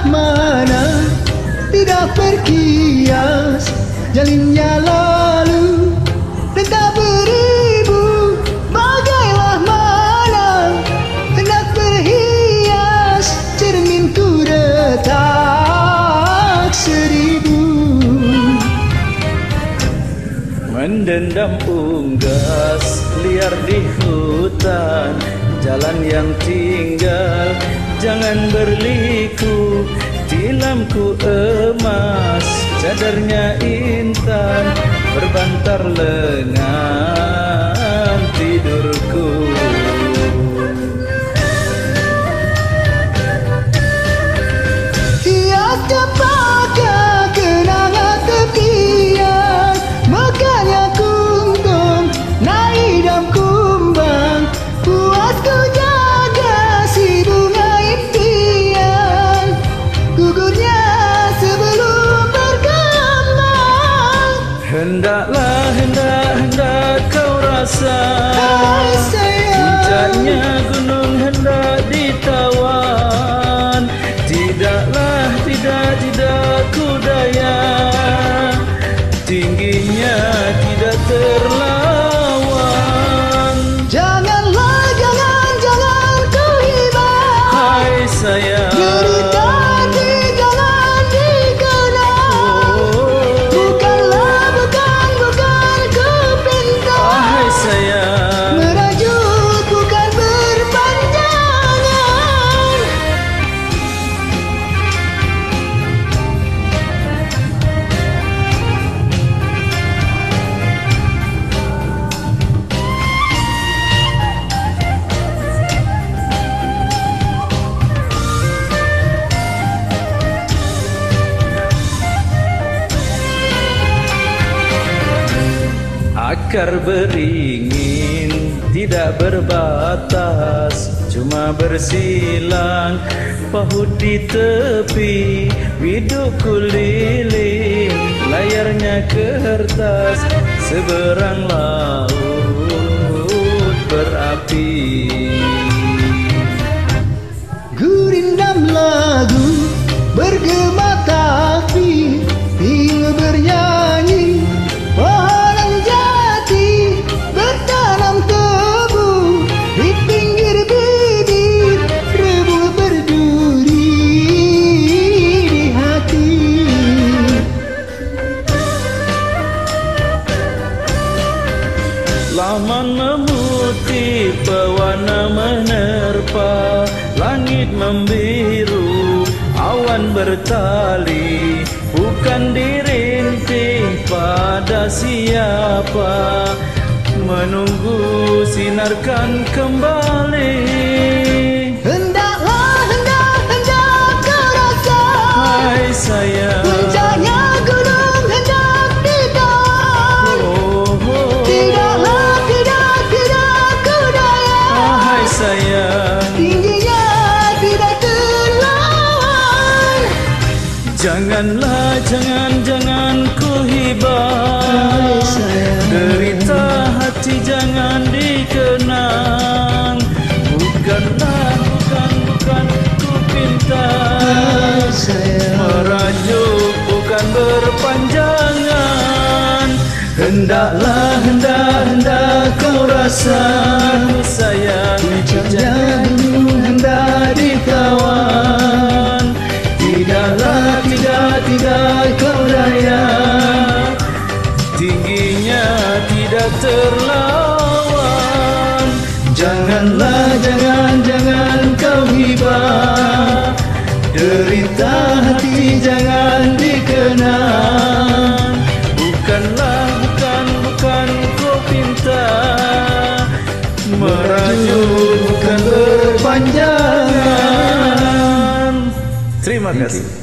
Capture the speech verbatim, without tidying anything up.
mana tidak berkias, jalinnya lalu dan tak beribu. Bagailah mana hendak berhias, cerminku retak seribu. Mendendam unggas liar di hutan, jalan yang tinggal jangan berliku. Tilamku emas, cadarnya intan, berbantar lengan tidurku. Hias cempaka kenangan tepian, makanya kuntum naik dan kumbang. Puas ku jaga si bunga impian, gugurnya sebelum berkembang. Hendaklah, hendak, hendak kau rasa, Hai sayang, puncaknya gunung hendak ditawan. Tidaklah, tidak, tidak ku daya, tingginya tidak terlawan. janganlah, jangan, jangan ku hibah. Hai sayang, Derita hati jangan dikenang. Bukanlah, bukan, bukan ku pinta. hai sayang, Merajuk bukan berpanjangan. akar beringin tidak berbatas, cuma bersilang pahut di tepi. Bidukku lilin, layarnya kertas, seberang laut berapi. Gurindam lagu bergema tapi hingga bernyanyi. Pohon jati bertanam tebu di pinggir bibir, rebul berduri di hati. Laman memutih, pewarna menerpa, langit membiru, awan bertali. Bukan dirinting pada siapa, menunggu sinarkan kembali. Hendaklah, hendak, hendak kau rasa, Hai sayang, puncaknya gunung hendak ditawan. oh, oh. Tidaklah, tidak, tidak ku daya, Hai sayang, tingginya tidak terlawan. janganlah, jangan, jangan ku hibah. Hai sayang, Derita hati jangan dikenang. Bukanlah, bukan, bukan ku pinta. hai sayang, Merajuk bukan berpanjangan. Hendaklah, hendak, hendak kau rasa, ku sayang, puncaknya gunung hendak ditawan. tidaklah, tidak, tidak kau daya, tingginya tidak terlawan. Janganlah, jangan, jangan kau hibah. Derita hati jangan dikenang. Bukanlah, bukan, bukan kau pinta. Merajuk bukan berpanjangan. Terima kasih.